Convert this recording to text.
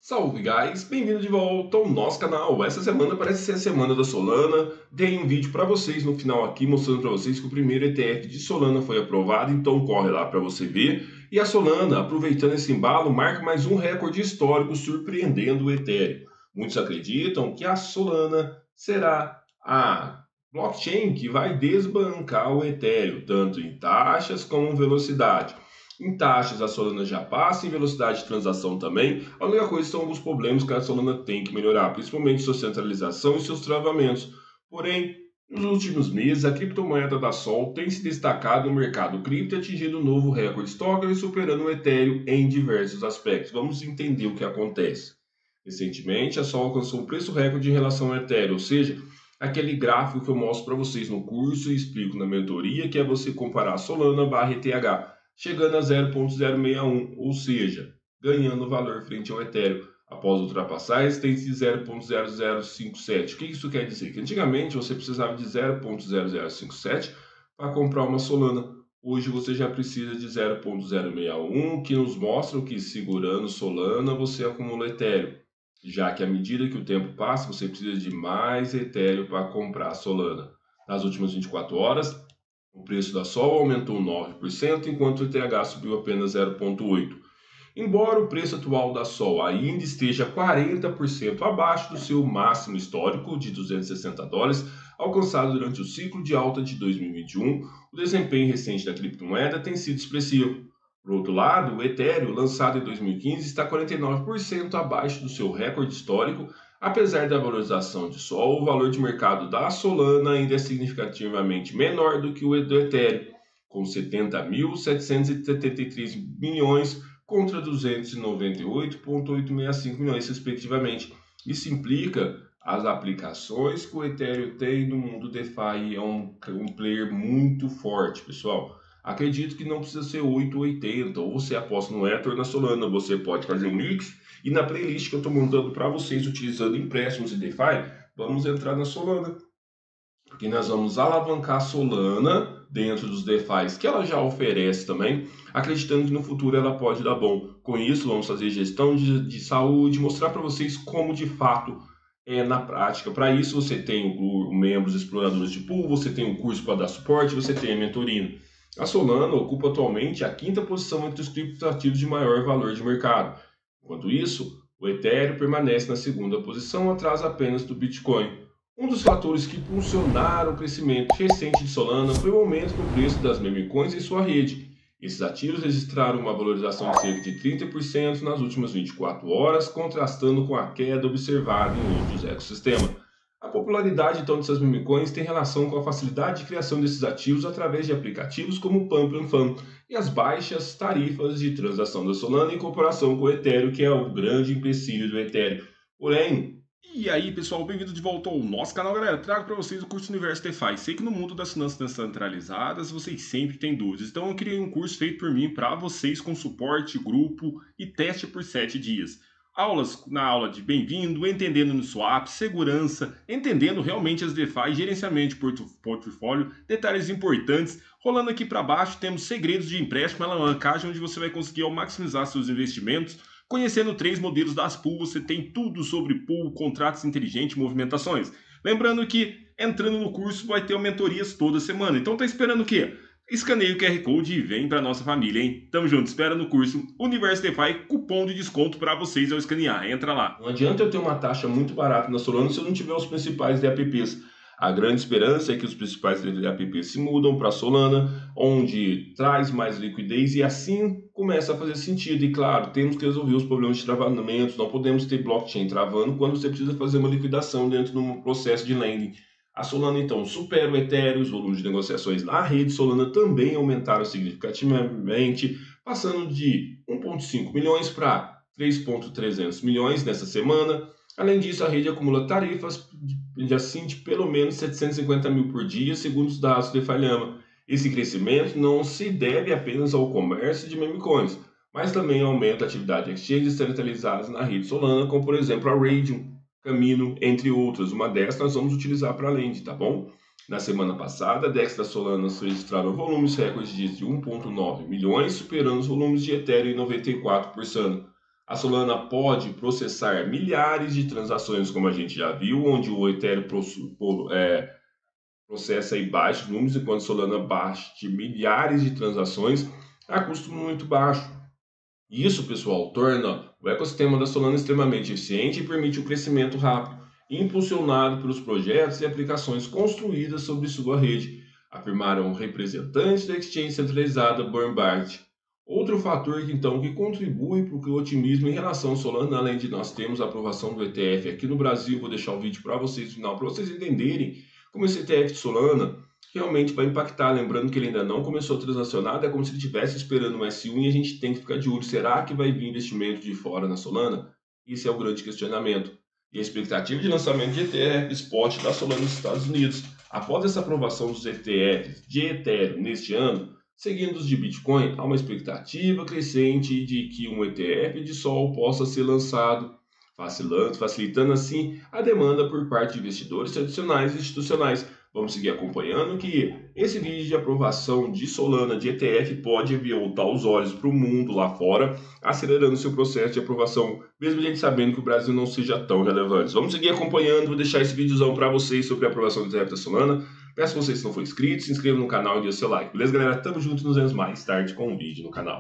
Salve, guys! Bem-vindo de volta ao nosso canal. Essa semana parece ser a semana da Solana. Tem um vídeo para vocês no final aqui mostrando para vocês que o primeiro ETF de Solana foi aprovado, então corre lá para você ver. E a Solana, aproveitando esse embalo, marca mais um recorde histórico surpreendendo o Ethereum. Muitos acreditam que a Solana será a blockchain que vai desbancar o Ethereum, tanto em taxas como em velocidade. Em taxas, a Solana já passa, em velocidade de transação também. A única coisa são alguns problemas que a Solana tem que melhorar, principalmente sua centralização e seus travamentos. Porém, nos últimos meses, a criptomoeda da Sol tem se destacado no mercado cripto, atingindo um novo recorde histórico e superando o Ethereum em diversos aspectos. Vamos entender o que acontece. Recentemente, a Sol alcançou um preço recorde em relação ao Ethereum, ou seja, aquele gráfico que eu mostro para vocês no curso e explico na mentoria, que é você comparar a Solana barra ETH, chegando a 0,061, ou seja, ganhando valor frente ao Ethereum, após ultrapassar a resistência de 0,0057. O que isso quer dizer? Que antigamente você precisava de 0,0057 para comprar uma Solana. Hoje você já precisa de 0,061, que nos mostra que segurando Solana você acumula Ethereum. Já que à medida que o tempo passa, você precisa de mais Ethereum para comprar Solana. Nas últimas 24 horas, o preço da Sol aumentou 9%, enquanto o ETH subiu apenas 0,8%. Embora o preço atual da Sol ainda esteja 40% abaixo do seu máximo histórico de $260, alcançado durante o ciclo de alta de 2021, o desempenho recente da criptomoeda tem sido expressivo. Por outro lado, o Ethereum, lançado em 2015, está 49% abaixo do seu recorde histórico. Apesar da valorização de Sol, o valor de mercado da Solana ainda é significativamente menor do que o do Ethereum, com 70.773 milhões contra 298,865 milhões, respectivamente. Isso implica as aplicações que o Ethereum tem no mundo DeFi. É um player muito forte, pessoal. Acredito que não precisa ser 8 ou 80, ou você aposta no Ether ou na Solana, você pode fazer um mix. E na playlist que eu estou montando para vocês, utilizando empréstimos e DeFi, vamos entrar na Solana, porque nós vamos alavancar a Solana dentro dos DeFis que ela já oferece também, acreditando que no futuro ela pode dar bom. Com isso, vamos fazer gestão de saúde, mostrar para vocês como de fato é na prática. Para isso, você tem o membros exploradores de pool, você tem um curso para dar suporte, você tem a mentoria. A Solana ocupa atualmente a 5ª posição entre os criptoativos de maior valor de mercado. Enquanto isso, o Ethereum permanece na 2ª posição, atrás apenas do Bitcoin. Um dos fatores que impulsionaram o crescimento recente de Solana foi o aumento no preço das memecoins em sua rede. Esses ativos registraram uma valorização de cerca de 30% nas últimas 24 horas, contrastando com a queda observada em outros ecossistemas. A popularidade então dessas memecoins tem relação com a facilidade de criação desses ativos através de aplicativos como o Pump and Fun e as baixas tarifas de transação da Solana em comparação com o Ethereum, que é o grande empecilho do Ethereum. Porém, e aí, pessoal, bem-vindo de volta ao nosso canal, galera. Trago para vocês o curso Universo DeFi. Sei que no mundo das finanças descentralizadas vocês sempre têm dúvidas, então eu criei um curso feito por mim para vocês com suporte, grupo e teste por 7 dias. Aulas na aula de bem-vindo, entendendo no swap, segurança, entendendo realmente as DeFi, gerenciamento de portfólio, detalhes importantes. Rolando aqui para baixo temos segredos de empréstimo, alavancagem, onde você vai conseguir maximizar seus investimentos. Conhecendo 3 modelos das pools, você tem tudo sobre pool, contratos inteligentes e movimentações. Lembrando que entrando no curso vai ter mentorias toda semana. Então tá esperando o quê? Escaneie o QR Code e vem para nossa família, hein? Tamo junto, espera no curso Universo DeFi, cupom de desconto para vocês ao escanear. Entra lá. Não adianta eu ter uma taxa muito barata na Solana se eu não tiver os principais DApps. A grande esperança é que os principais DApps se mudam para a Solana, onde traz mais liquidez e assim começa a fazer sentido. E claro, temos que resolver os problemas de travamentos, não podemos ter blockchain travando quando você precisa fazer uma liquidação dentro de um processo de lending. A Solana então supera o Ethereum, os volumes de negociações na rede Solana também aumentaram significativamente, passando de 1,5 milhões para 3,300 milhões nessa semana. Além disso, a rede acumula tarifas de pelo menos 750 mil por dia, segundo os dados do DeFi. Esse crescimento não se deve apenas ao comércio de memecoins, mas também ao aumento da atividade de exchanges centralizadas na rede Solana, como por exemplo a Raydium, Camino, entre outras. Uma dessas nós vamos utilizar para a lend, tá bom? Na semana passada, a DEX da Solana registraram volumes recordes de 1,9 milhões, superando os volumes de Ethereum em 94%. A Solana pode processar milhares de transações, como a gente já viu, onde o Ethereum processa aí baixos números, enquanto a Solana baixa de milhares de transações a custo muito baixo. Isso, pessoal, torna o ecossistema da Solana extremamente eficiente e permite o crescimento rápido, impulsionado pelos projetos e aplicações construídas sobre sua rede, afirmaram representantes da exchange centralizada Burnbart. Outro fator que contribui para o otimismo em relação ao Solana, além de nós termos a aprovação do ETF aqui no Brasil, vou deixar o vídeo para vocês no final, para vocês entenderem como esse ETF de Solana realmente vai impactar. Lembrando que ele ainda não começou a transacionar, é como se ele estivesse esperando um S1 e a gente tem que ficar de olho. Será que vai vir investimento de fora na Solana? Esse é o grande questionamento. E a expectativa de lançamento de ETF Spot da Solana nos Estados Unidos. Após essa aprovação dos ETFs de Ethereum neste ano, seguindo os de Bitcoin, há uma expectativa crescente de que um ETF de Sol possa ser lançado, facilitando assim a demanda por parte de investidores tradicionais e institucionais. Vamos seguir acompanhando que esse vídeo de aprovação de Solana de ETF pode voltar os olhos para o mundo lá fora, acelerando seu processo de aprovação, mesmo a gente sabendo que o Brasil não seja tão relevante. Vamos seguir acompanhando, vou deixar esse videozão para vocês sobre a aprovação do ETF da Solana. Peço a vocês, se não for inscrito, se inscreva no canal e dê o seu like. Beleza, galera? Tamo junto, nos vemos mais tarde com um vídeo no canal.